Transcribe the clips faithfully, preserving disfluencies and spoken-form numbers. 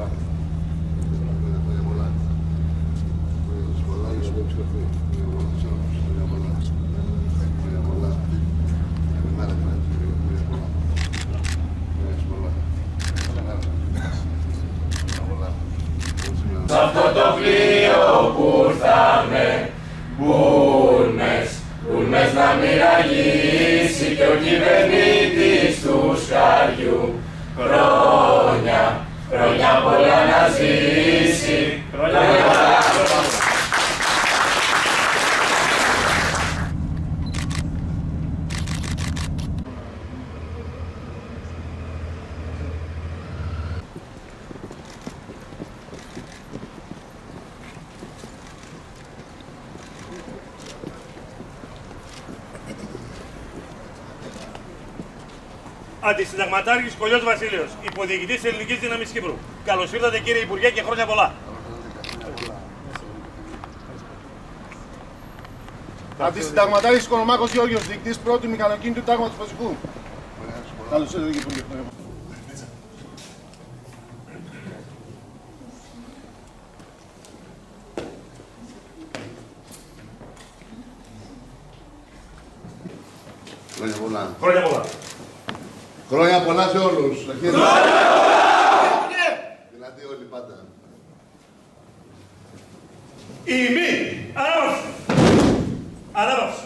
Σ' αυτό το πλοίο που ήρθαμε, μπουλμες, μπουλμες να μοιραγήσει και ο κυβερνήτης του Σκαριού. Χρόνια, χρόνια πολλά να ζήσει, χρόνια πολλά. Αντισυνταγματάρχης Κολλιός Βασίλειος, υποδιοικητής της Ελληνικής Δύναμης Κύπρου. Καλώς ήρθατε κύριε Υπουργέ και χρόνια πολλά. Αντισυνταγματάρχης Κονομάκος Γιώργος, διοικητής πρώτου μηχανοκίνητου τάγματος Φωσικού. Καλώς ήρθατε κύριε Υπουργέ. Χρόνια πολλά. Χρόνια πολλά. Χρόνια πολλά σε όλους. Χρόνια πολλά! Δυνατοί όλοι πάντα. Ημί! Ανάβαυση! Ανάβαυση!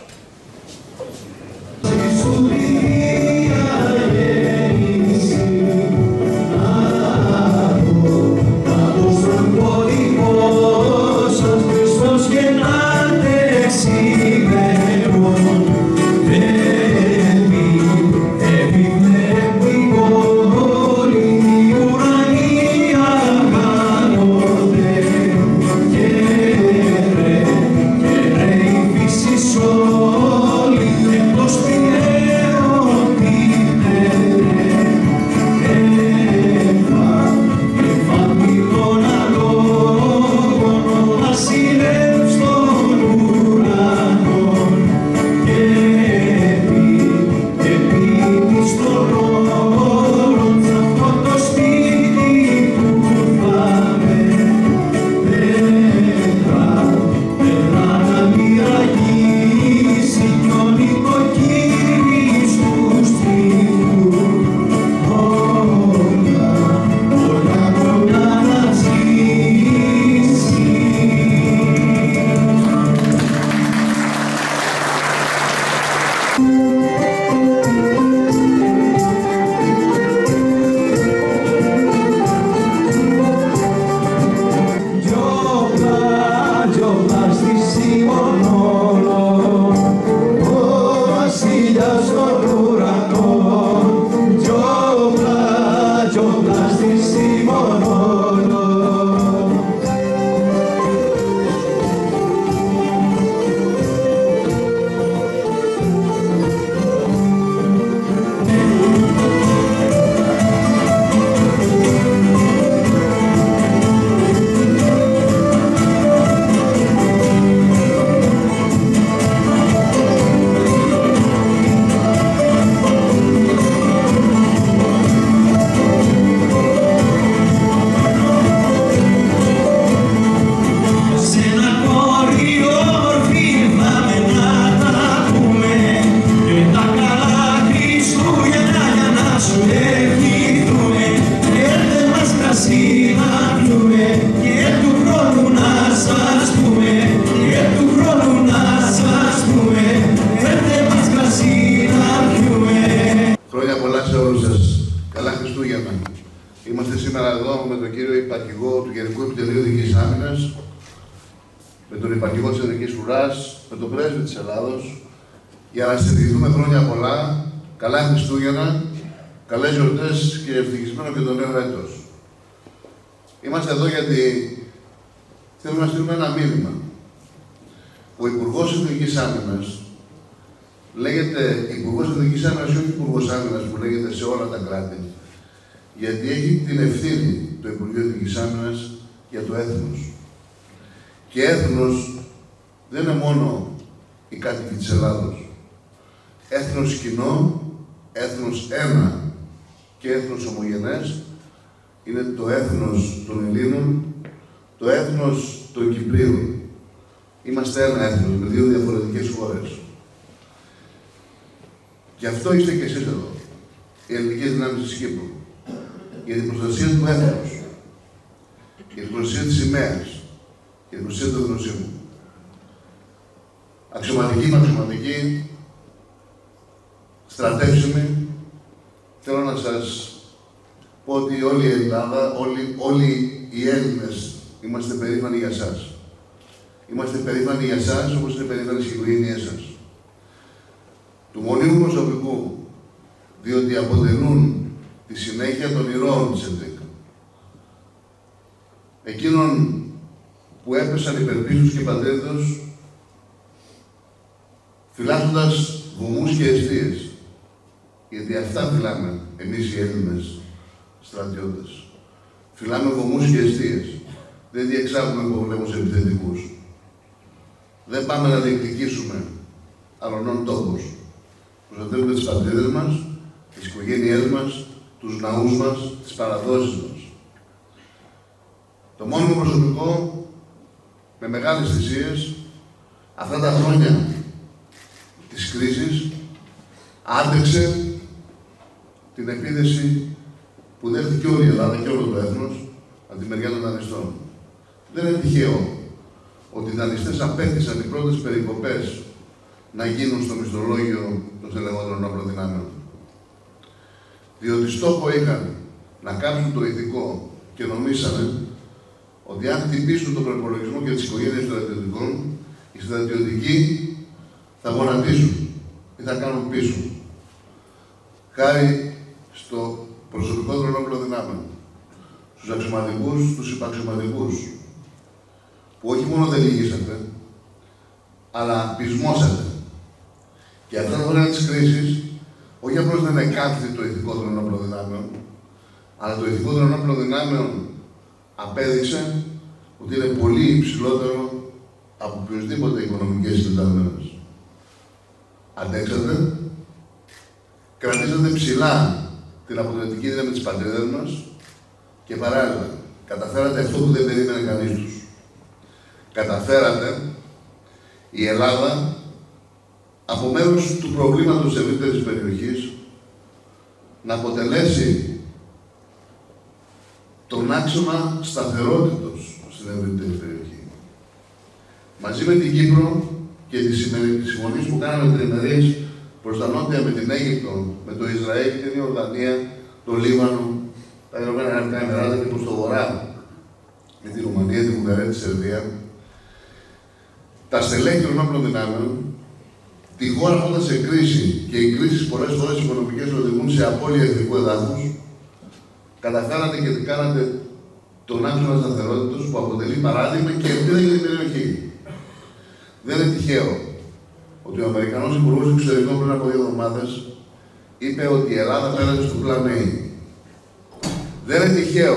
Είμαστε σήμερα εδώ με τον κύριο Υπαρχηγό του Γενικού Επιτελείου Δικής Άμυνας, με τον Υπαρχηγό της Εθνικής Ουράς, με τον Πρέσβη της Ελλάδος, για να συνδυθούμε χρόνια πολλά, καλά Χριστούγεννα, καλές γιορτές και ευτυχισμένο και το νέο έτος. Είμαστε εδώ γιατί θέλουμε να στείλουμε ένα μήνυμα. Ο Υπουργός Εθνικής Άμυνας λέγεται Υπουργός Εθνικής Άμυνας ή όχι Υπουργός Άμυνας που λέγεται σε όλα τα κράτη, γιατί έχει την ευθύνη το Υπουργείο Εθνικής Άμυνας για το έθνος. Και έθνος δεν είναι μόνο οι κάτοικοι της Ελλάδος. Έθνος κοινό, έθνος ένα και έθνος ομογενές είναι το έθνος των Ελλήνων, το έθνος των Κυπρίων. Είμαστε ένα έθνος με δύο διαφορετικές χώρες. Γι' αυτό είστε και εσείς εδώ, οι ελληνικές δυνάμεις της Κύπρου. Για την προστασία του έθνους, για την προστασία της σημαίας, για την προστασία του εθνοσύμου. Αξιωματικοί με αξιωματικοί, στρατεύσιμοι, θέλω να σας πω ότι όλη η Ελλάδα, όλοι, όλοι οι Έλληνες είμαστε περήφανοι για σας. Είμαστε περήφανοι για σας, όπως είναι περήφανοι στις οικογένειές σας. Του μονίμου προσωπικού, διότι αποτελούν τη συνέχεια των ηρώων της ΕΔΡΙΚ. Εκείνων που έπεσαν υπερπίσους και πατρίδος, φυλάσσοντας βωμούς και αιστείες. Γιατί αυτά φυλάμε εμείς οι Έλληνες στρατιώτες. Φυλάμε βωμούς και αιστείες. Δεν διεξάγουμε πολέμους επιθετικούς. Δεν πάμε να διεκδικήσουμε αλλωνών τόπους. Προστατεύουμε τις πατρίδες μας, τις οικογένειές μας, τους ναούς μας, τις παραδόσεις μας. Το μόνιμο προσωπικό, με μεγάλες θυσίες, αυτά τα χρόνια της κρίσης, άντεξε την επίθεση που δέχτηκε όλη η Ελλάδα και όλο το έθνος από τη μεριά των δανειστών. Δεν είναι τυχαίο ότι οι δανειστές απέκτησαν οι πρώτες περικοπές να γίνουν στο μισθολόγιο των στελεχών όπλων δυνάμεων. Διότι στόχο είχαν να κάψουν το ηθικό και νομίσανε ότι αν χτυπήσουν τον προϋπολογισμό και τις οικογένειες των στρατιωτικών, οι στρατιωτικοί θα γονατίσουν ή θα κάνουν πίσω. Χάρη στο προσωπικό των όπλων δυνάμεων, στους αξιωματικούς, στους υπαξιωματικούς, που όχι μόνο δεν λυγίσατε, αλλά πεισμώσατε. Και αυτά τα χρόνια της κρίσης, όχι απλώς δεν εκάθισε το ηθικό των όπλων δυνάμεων, αλλά το ηθικό των όπλων δυνάμεων απέδειξε ότι είναι πολύ υψηλότερο από οποιοσδήποτε οικονομικές συντεταγμένες. Αντέξατε, κρατήσατε ψηλά την αποδοτική δύναμη της πατρίδας μας και παράλληλα καταφέρατε αυτό που δεν περίμενε κανείς τους. Καταφέρατε η Ελλάδα από μέρος του προβλήματος της ευρύτερης περιοχής να αποτελέσει τον άξονα σταθερότητος στην ευρύτερη περιοχή. Μαζί με την Κύπρο και τις συμφωνίες που κάναμε τριμερείς προς τα νότια με την Αίγυπτο, με το Ισραήλ, την Ιορδανία, το Λίβανο, τα Ηνωμένα Αραβικά Εμιράτα και προς το βορρά με τη Ρουμανία, τη Βουλγαρία, τη Σερβία. Τα στελέχη των όπλων δυνάμεων, τη χώρα που ήταν σε κρίση και οι κρίσεις πολλές φορές οικονομικές οδηγούν σε απώλεια εθνικού εδάφους, καταφέρατε και κάνατε τον άξονα σταθερότητας που αποτελεί παράδειγμα και ελπίδα για την περιοχή. Δεν είναι τυχαίο ότι ο Αμερικανός Υπουργός Εξωτερικών πριν από δύο εβδομάδες είπε ότι η Ελλάδα πέρασε στο πλάνο A. Δεν είναι τυχαίο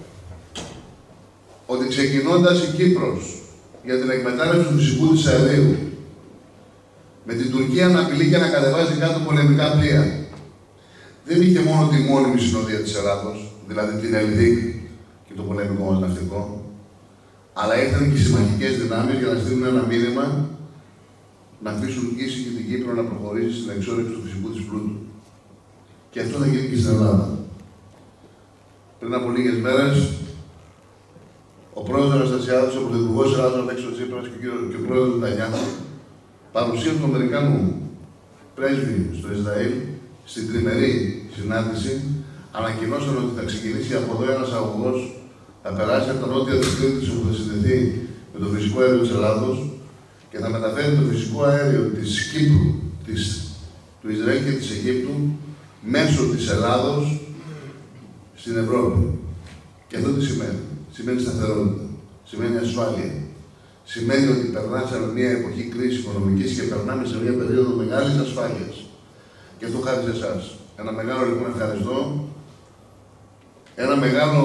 ότι ξεκινώντας η Κύπρος για την εκμετάλλευση του φυσικού της αερίου, με την Τουρκία να απειλεί και να κατεβάζει κάτω πολεμικά πλοία, δεν είχε μόνο τη μόνιμη συνοδεία της Ελλάδος, δηλαδή την ΕΛΔΙΚ και το πολεμικό μας ναυτικό, αλλά ήρθαν και οι συμμαχικές δυνάμεις για να στείλουν ένα μήνυμα να αφήσουν ίση και την Κύπρο να προχωρήσει στην εξόρυξη του φυσικού της πλούτου. Και αυτό θα γίνει και στην Ελλάδα. Πριν από λίγες μέρες, ο πρόεδρος Αναστασιάδης, ο πρωθυπουργός της Ελλάδος Αλέξης Τσίπρας και ο πρόεδρος Νετανιάχου παρουσίαν του Αμερικανού πρέσβη στο Ισραήλ στην τριμερή συνάντηση, ανακοινώσαν ότι θα ξεκινήσει από εδώ ένας αγωγός, θα περάσει από τα νότια της Κρήτης όπου θα συνδεθεί με το φυσικό αέριο της Ελλάδος και θα μεταφέρει το φυσικό αέριο της Κύπρου, της, του Ισραήλ και της Αιγύπτου μέσω της Ελλάδος στην Ευρώπη. Και αυτό τι σημαίνει? Σημαίνει σταθερότητα, σημαίνει ασφάλεια. Σημαίνει ότι περνάμε σε μια εποχή κρίσης οικονομικής και περνάμε σε μια περίοδο μεγάλης ασφάλειας. Και αυτό χάρη σε εσάς. Ένα μεγάλο λοιπόν ευχαριστώ. Ένα μεγάλο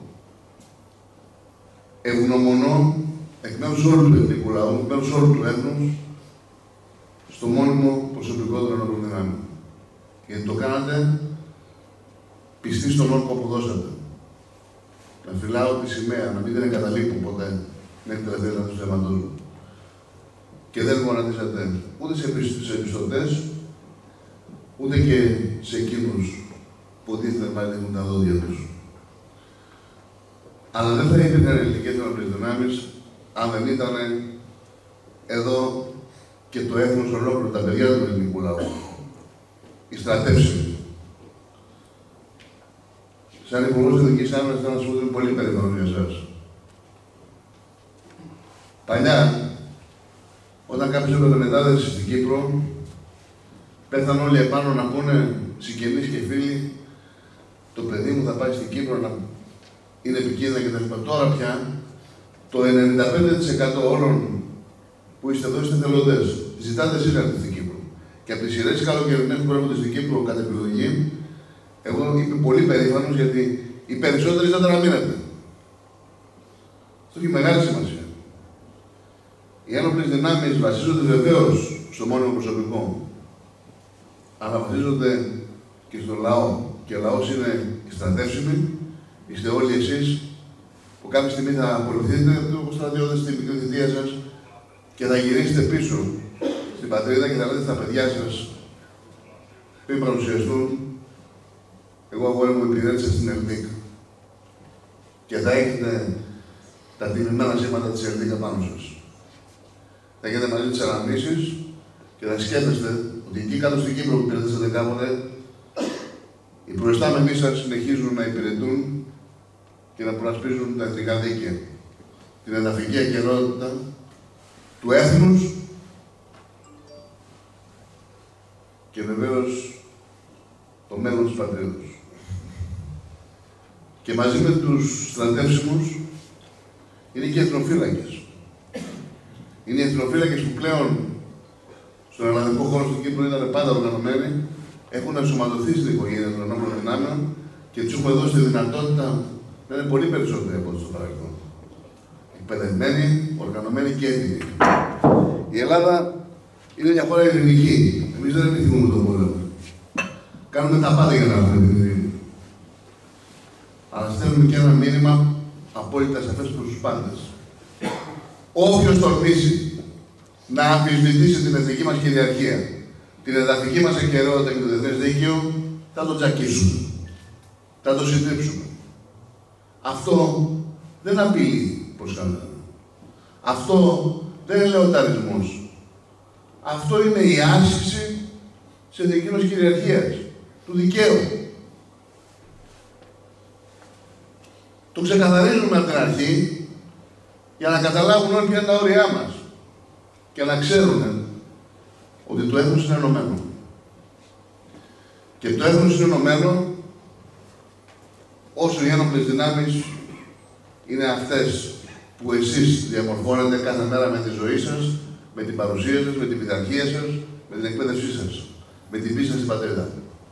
ευγνωμονώ εκ μέρους όλου του εθνικού λαού, εκ μέρους όλου του έθνους, στο μόνιμο προσωπικό των ενόπλων δυνάμεων. Γιατί το κάνατε πιστοί στον όρκο που δώσατε. να φυλάω τη σημαία, να μην την εγκαταλείπω ποτέ μέχρι τελευταία του θέματος μου. Και δεν γονατίσατε ούτε σε επιστοτές, ούτε και σε εκείνους που οτίθεται να ανοίγουν τα δόντια τους. Αλλά δεν θα υπήρχαν ελληνικές ενόπλες δυνάμεις αν δεν ήταν εδώ και το έθνος ολόκληρο, τα παιδιά του ελληνικού λαού. Οι στρατεύσιμοι. Σαν Υπουργός Εθνικής Άμυνας θέλω να σας πω ότι είμαι πολύ περήφανος για εσάς. Παλιά, όταν κάποιος έπαιρνε μετάδεση στην Κύπρο, πέθαν όλοι επάνω να πούνε συγγενείς και φίλοι, το παιδί μου θα πάει στην Κύπρο να είναι επικίνδυνα κτλ. Τώρα πια, το ενενήντα πέντε τοις εκατό όλων που είστε εδώ είστε εθελοντές. Ζητάτε εσείς να έρθετε στην Κύπρο. Και από τις σειρές καλοκαιρινές που έρχονται στην Κύπρο κατά επιλογή, εγώ είμαι πολύ περήφανος γιατί οι περισσότεροι ζητάτε να μείνετε. Αυτό έχει μεγάλη σημασία. Οι ένοπλες δυνάμεις βασίζονται βεβαίως στο μόνιμο προσωπικό, αλλά βασίζονται και στο λαό. Και ο λαός είναι οι στρατεύσιμοι, είστε όλοι εσείς που κάποια στιγμή θα ακολουθείτε το στρατιώτε στην μικρή θητεία σας και θα γυρίσετε πίσω στην πατρίδα και θα λέτε στα παιδιά σας πριν παρουσιαστούν. Εγώ αγόρι μου υπηρέτησα στην Ελδίκ και θα έχετε τα τιμημένα σήματα της Ελδίκ πάνω σας. Θα γίνετε μαζί τις αναμνήσεις και θα σκέφτεστε ότι εκεί κάτω στην Κύπρο που υπηρετήσατε κάποτε, οι προϊστάμενοι σας συνεχίζουν να υπηρετούν και να προασπίζουν τα εθνικά δίκαια, την εδαφική ακεραιότητα του έθνους και βεβαίως το μέλλον της πατρίδας. Και μαζί με τους στρατεύσιμους είναι και οι εθνοφύλακες. Είναι οι εθνοφύλακες που πλέον στον ελλαδικό χώρο του Κύπρου ήταν πάντα οργανωμένοι, έχουν ενσωματωθεί στην οικογένεια των ενόπλων δυνάμεων και τους έχουμε δώσει τη δυνατότητα να είναι πολύ περισσότεροι από ό,τι στο παρελθόν. Εκπαιδευμένοι, οργανωμένοι και έτοιμοι. Η Ελλάδα είναι μια χώρα ειρηνική. Εμείς δεν επιθυμούμε τον πόλεμο. Κάνουμε τα πάντα για να έχουμε την ειρήνη. Αλλά στέλνουμε και ένα μήνυμα απόλυτα σαφές προς τους πάντες. Όποιος τολμήσει να αμφισβητήσει την εθνική μας κυριαρχία, την εδαφική μας ακεραιότητα και το διεθνές δίκαιο, θα το τζακίσουμε. Θα το συντρίψουμε. Αυτό δεν απειλεί προς κανέναν. Αυτό δεν είναι λεωταρισμός. Αυτό είναι η άσκηση της εθνικής μας κυριαρχίας, του δικαίου. Το ξεκαθαρίζουμε από την αρχή για να καταλάβουν όλοι ποια είναι τα όρια μας και να ξέρουν ότι το έθνος είναι ενωμένο. Και το έθνος είναι ενωμένο όσο οι ένοπλες δυνάμεις είναι αυτές που εσείς διαμορφώνετε κάθε μέρα με τη ζωή σας, με την παρουσία σας, με την πειθαρχία σας, με την εκπαίδευσή σας, με την πίστη σας στην πατρίδα.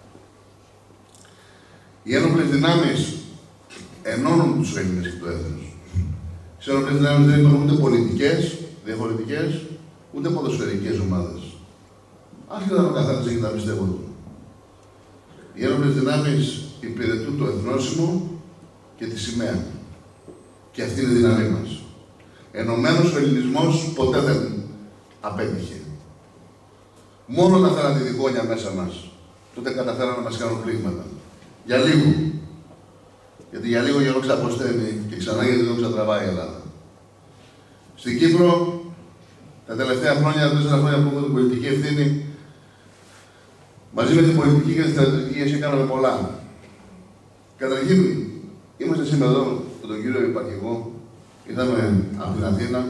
Οι ένοπλες δυνάμεις ενώνουν τους Έλληνες και το έθνος. Στις ένοπλες δυνάμεις δεν υπάρχουν ούτε πολιτικές, διαφορετικές, ούτε ποδοσφαιρικές ομάδες. Άσχετα με καθένας έχει τα πιστεύω του. Οι ένοπλες δυνάμεις υπηρετούν το εθνόσημο και τη σημαία. Και αυτή είναι η δύναμή μας. Ενωμένος ο ελληνισμός ποτέ δεν απέτυχε. Μόνο όταν φέραν τη διχόνοια μέσα μας, τότε καταφέραν να μας κάνουν πλήγματα. Για λίγο. Γιατί για λίγο καιρό ξαποσταίνει και ξανά γιατί δεν ξατραβάει η Ελλάδα. Στην Κύπρο, τα τελευταία χρόνια, τα τέσσερα χρόνια που έχουμε την πολιτική ευθύνη, μαζί με την πολιτική και τη στρατιωτική ηγεσία κάναμε πολλά. Καταρχήν, είμαστε σήμερα εδώ με τον κύριο Υπαρχηγό, ήρθαμε από την Αθήνα,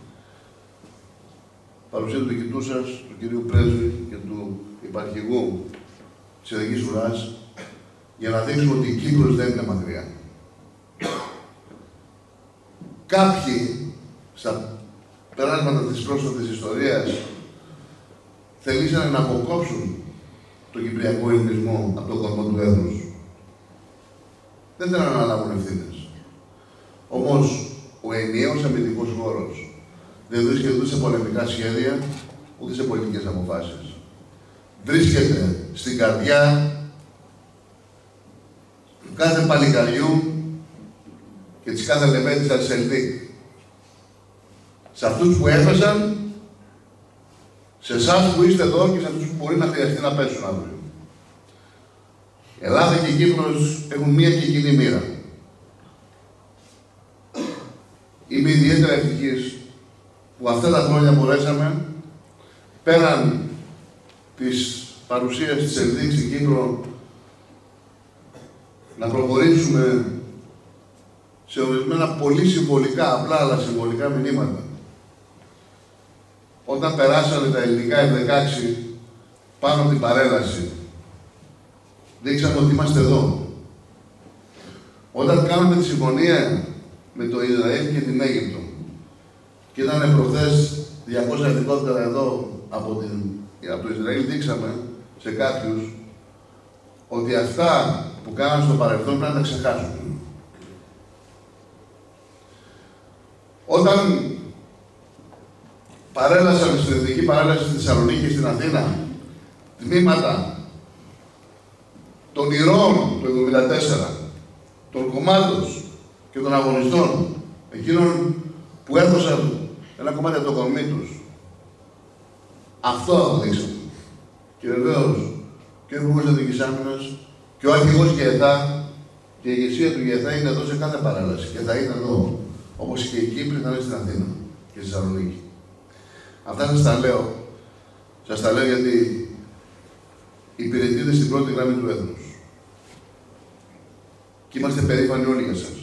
παρουσία του διοικητού σας, του κυρίου Πρέσβη και του Υπαρχηγού της Εθνικής Ουράς, για να δείξουμε ότι η Κύπρος δεν είναι μακριά. Κάποιοι, στα περάσματα της πρόσφατης ιστορίας, θελήσανε να αποκόψουν τον κυπριακό ελληνισμό από τον κορμό του έθνους. Δεν θέλανε να αναλάβουν ευθύνες. Όμως, ο ενιαίος αμυντικός χώρος δεν βρίσκεται ούτε σε πολεμικά σχέδια, ούτε σε πολιτικές αποφάσεις. Βρίσκεται στην καρδιά του κάθε παλικαριού φυσικά θα λεβέντησαν σε Ελδίκ. Σε αυτούς που έφεσαν, σε εσάς που είστε εδώ και σε αυτούς που μπορεί να χρειαστεί να πέσουν αύριο. Ελλάδα και Κύπρος έχουν μία και κοινή μοίρα. Είμαι ιδιαίτερα ευτυχής που αυτά τα χρόνια μπορέσαμε, πέραν της παρουσίας της Ελδίκ στην Κύπρο, να προχωρήσουμε σε ορισμένα πολύ συμβολικά, απλά αλλά συμβολικά μηνύματα. Όταν περάσανε τα ελληνικά εφ δεκαέξι πάνω από την παρέλαση, δείξαμε ότι είμαστε εδώ. Όταν κάναμε τη συμφωνία με το Ισραήλ και την Αίγυπτο και ήταν προχθές διακόσια ελικόπτερα εδώ από, την, από το Ισραήλ, δείξαμε σε κάποιους ότι αυτά που κάναμε στο παρελθόν πρέπει να τα ξεχάσουμε. Όταν παρέλασαν στην Εθνική Παρέλαση στη Θεσσαλονίκη και στην Αθήνα τμήματα των ηρώων του εβδομήντα τέσσερα, των κομμάτων και των αγωνιστών, εκείνων που έδωσαν ένα κομμάτι από το κορμί τους. Αυτό δείξαμε. Και βεβαίως και ο Υπουργός Εθνικής Άμυνας και ο αρχηγός ΓΕΘΑ και η ηγεσία του ΓΕΘΑ είναι εδώ σε κάθε παρέλαση και θα είναι εδώ. Όπως και η Κύπρη θα είναι στην Αθήνα και στη Θεσσαλονίκη. Αυτά σας τα λέω. Σας τα λέω γιατί υπηρετείτε στην πρώτη γραμμή του έθνους. Και είμαστε περήφανοι όλοι για σας.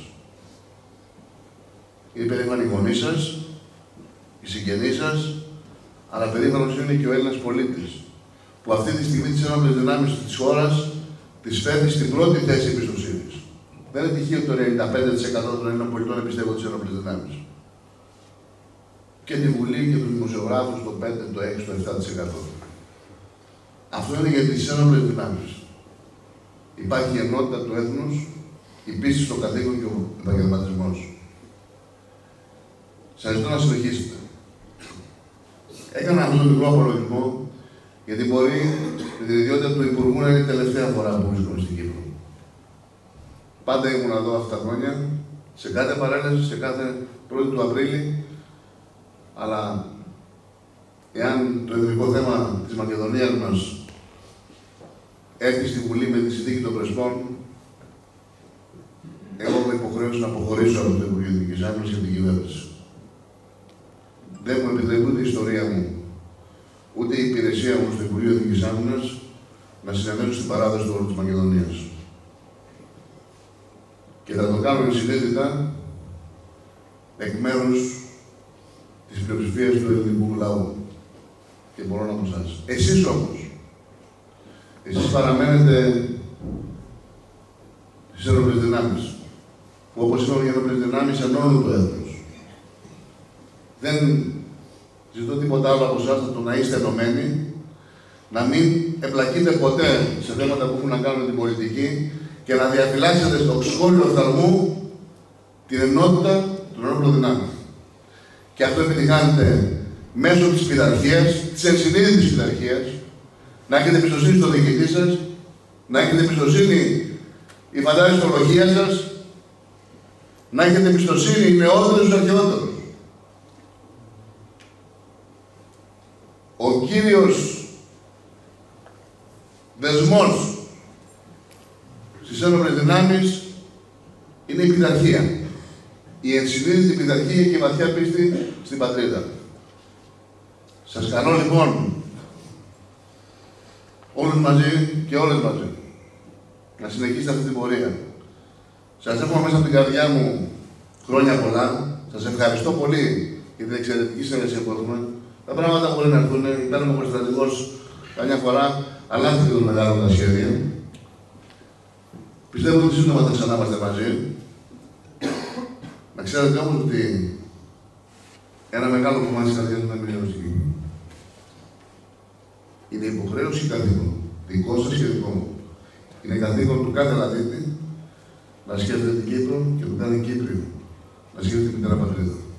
Είναι περήφανοι οι γονείς σας, οι συγγενείς σας, αλλά περήφανος είναι και ο Έλληνας πολίτης, που αυτή τη στιγμή τις ένοπλες δυνάμεις της χώρας τις φέρνει στην πρώτη θέση εμπιστοσύνης. Δεν είναι τυχαίο ότι το ενενήντα πέντε τοις εκατό των Ελλήνων πολιτών εμπιστεύονται τις ένοπλες δυνάμεις. Και τη Βουλή και τους δημοσιογράφους το πέντε, το έξι, το επτά τοις εκατό. Αυτό είναι για τις ένοπλες δυνάμεις. Υπάρχει η ενότητα του έθνους, η πίστη στο καθήκον και ο επαγγελματισμός. Σας ζητώ να συνεχίσετε. Έκανα αυτόν τον μικρό απολογισμό, γιατί μπορεί με την ιδιότητα του Υπουργού να είναι η τελευταία φορά που βρίσκομαι στην Κύπρο. Πάντα ήμουν εδώ αυτά τα χρόνια, σε κάθε παρέλαση, σε κάθε πρώτη του Απρίλη, αλλά εάν το εθνικό θέμα της Μακεδονίας μας έρθει στη Βουλή με τη συνθήκη των Πρεσπών, εγώ είμαι υποχρέωση να αποχωρήσω από το Υπουργείο Εθνικής Άμυνας και την κυβέρνηση. Δεν μου επιτρέπει ούτε η ιστορία μου, ούτε η υπηρεσία μου στο Υπουργείο Εθνικής Άμυνας να συνεχίσω στην παράδοση του όρου της Μακεδονίας. Και θα το κάνω συνέδριτα εκ μέρους της πλειοψηφίας του ελληνικού λαού. Και μπορώ να πω σας. Εσείς όμως, εσείς παραμένετε στις ένοπλες δυνάμεις, που όπως είπαμε οι ένοπλες δυνάμεις ενώνουν το έθνος. Δεν ζητώ τίποτα άλλο από εσάς, το να είστε ενωμένοι, να μην εμπλακείτε ποτέ σε θέματα που έχουν να κάνουν με την πολιτική και να διαφυλάξετε στο σχόλιο οφθαλμού την ενότητα των ενόπλων δυνάμεων. Και αυτό επιτυχάνετε μέσω της πειθαρχίας, της ενσυνείδητης πειθαρχίας, να έχετε εμπιστοσύνη στο διοικητή σας, να έχετε εμπιστοσύνη η φαντάζεστη ορολογία σας, να έχετε εμπιστοσύνη οι νεότερους στους αρχαιότερους. Ο κύριος δεσμός στις ένοπλες δυνάμεις είναι η πειθαρχία. Η ενσυνείδητη πειθαρχία και η βαθιά πίστη στην πατρίδα. Σας καλώ λοιπόν όλους μαζί και όλες μαζί να συνεχίσετε αυτή την πορεία. Σας εύχομαι μέσα από την καρδιά μου χρόνια πολλά. Σας ευχαριστώ πολύ για την εξαιρετική συνεργασία που έχουμε. Τα πράγματα μπορεί να έρθουν. Ήταν ο προστρατηγός καμιά φορά, αλλάζει το μεγάλο τα σχέδια. Πιστεύω ότι σύντομα θα ξανά είμαστε μαζί. Να ξέρετε όμως ότι ένα μεγάλο κομμάτι της καρδιάς μου είναι μειονεκτική. Είναι υποχρέωση καθήκον. Δικό σας και δικό μου. Είναι καθήκον του κάθε Λαδίτη να σκέφτεται την Κύπρο και του κάθε Κύπριο να σκέφτεται την μητέρα πατρίδα.